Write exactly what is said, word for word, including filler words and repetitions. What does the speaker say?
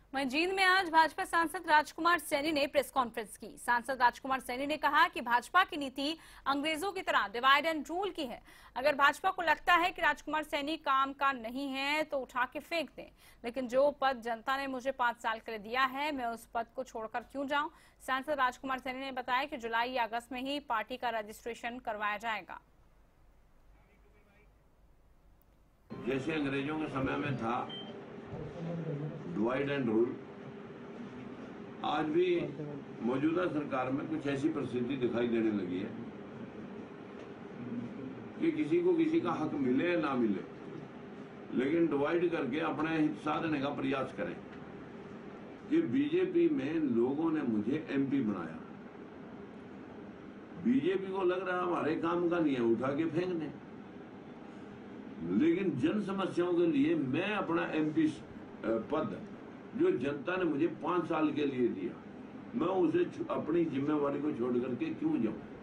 वहीं जींद में आज भाजपा सांसद राजकुमार सैनी ने प्रेस कॉन्फ्रेंस की। सांसद राजकुमार सैनी ने कहा कि भाजपा की नीति अंग्रेजों की तरह डिवाइड एंड रूल की है। अगर भाजपा को लगता है कि राजकुमार सैनी काम का नहीं है तो उठा के फेंक दें, लेकिन जो पद जनता ने मुझे पांच साल के लिए दिया है, मैं उस पद को छोड़कर क्यों जाऊं। सांसद राजकुमार सैनी ने बताया कि जुलाई या अगस्त में ही पार्टी का रजिस्ट्रेशन करवाया जाएगा। जैसे अंग्रेजों के समय में था डिवाइड एंड रूल, आज भी मौजूदा सरकार में कुछ ऐसी परिस्थिति दिखाई देने लगी है कि किसी को किसी का हक मिले या ना मिले, लेकिन डिवाइड करके अपने हित साधने का प्रयास करें। कि बीजेपी में लोगों ने मुझे एमपी बनाया, बीजेपी को लग रहा है हमारे काम का नहीं है, उठा के फेंक दें। लेकिन जन समस्याओं के लिए मैं अपना एमपी पद जो जनता ने मुझे पांच साल के लिए दिया, मैं उसे अपनी जिम्मेवारी को छोड़ करके क्यों जाऊं।